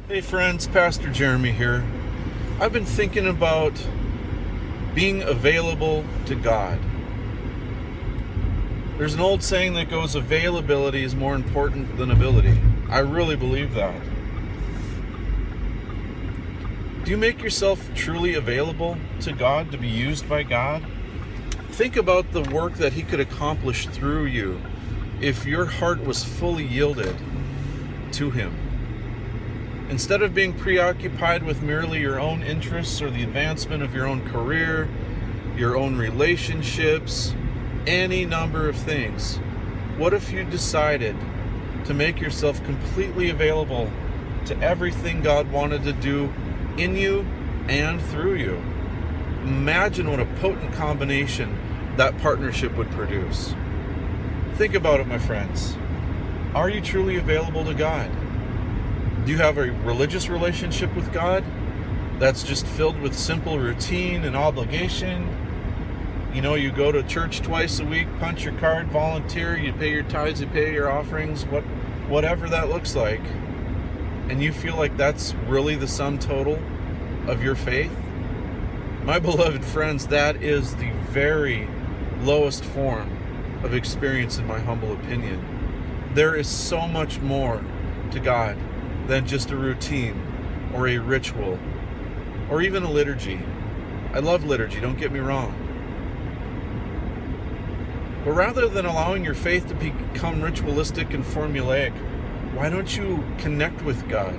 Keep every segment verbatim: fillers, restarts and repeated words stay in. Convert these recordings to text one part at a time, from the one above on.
Hey friends, Pastor Jeremy here. I've been thinking about being available to God. There's an old saying that goes, availability is more important than ability. I really believe that. Do you make yourself truly available to God, to be used by God? Think about the work that He could accomplish through you if your heart was fully yielded to Him. Instead of being preoccupied with merely your own interests or the advancement of your own career, your own relationships, any number of things, what if you decided to make yourself completely available to everything God wanted to do in you and through you? Imagine what a potent combination that partnership would produce. Think about it, my friends. Are you truly available to God? Do you have a religious relationship with God that's just filled with simple routine and obligation? You know, you go to church twice a week, punch your card, volunteer, you pay your tithes, you pay your offerings, what, whatever that looks like, and you feel like that's really the sum total of your faith? My beloved friends, that is the very lowest form of experience, in my humble opinion. There is so much more to God than just a routine or a ritual or even a liturgy. I love liturgy, don't get me wrong. But rather than allowing your faith to become ritualistic and formulaic, why don't you connect with God?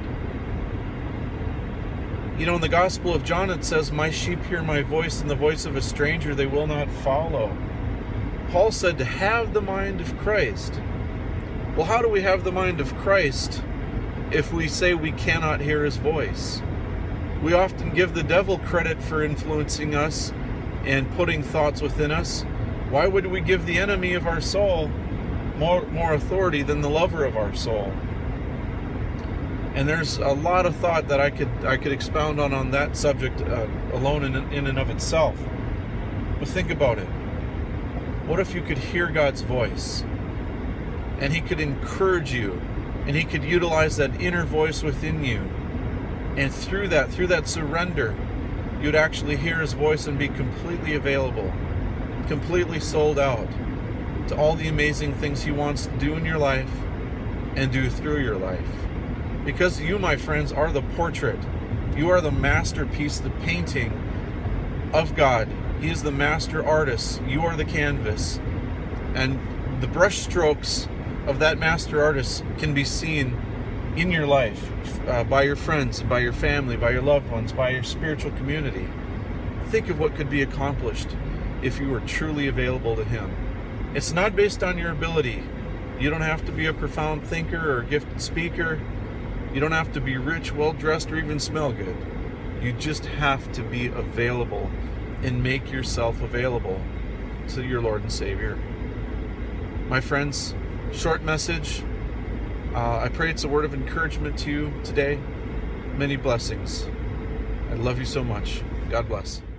You know, in the Gospel of John it says, "My sheep hear my voice, and the voice of a stranger they will not follow." Paul said to have the mind of Christ. Well, how do we have the mind of Christ if we say we cannot hear His voice? We often give the devil credit for influencing us and putting thoughts within us. Why would we give the enemy of our soul more, more authority than the lover of our soul? And there's a lot of thought that I could I could expound on on that subject uh, alone in, in and of itself. But think about it. What if you could hear God's voice and He could encourage you, and He could utilize that inner voice within you, and through that, through that surrender, you'd actually hear His voice and be completely available, completely sold out to all the amazing things He wants to do in your life and do through your life. Because you, my friends, are the portrait. You are the masterpiece, the painting of God. He is the master artist. You are the canvas. And the brush strokes of that master artist can be seen in your life, uh, by your friends, by your family, by your loved ones, by your spiritual community. Think of what could be accomplished if you were truly available to Him. It's not based on your ability. You don't have to be a profound thinker or a gifted speaker. You don't have to be rich, well-dressed, or even smell good. You just have to be available and make yourself available to your Lord and Savior. My friends, short message. Uh, I pray it's a word of encouragement to you today. Many blessings. I love you so much. God bless.